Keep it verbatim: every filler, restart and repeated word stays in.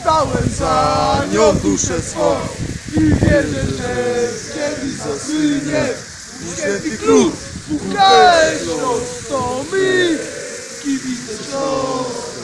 oddałem za nią duszę swą i wierzę, że kiedyś zasłynie święty król, Bóg leśno, to mi kibice są.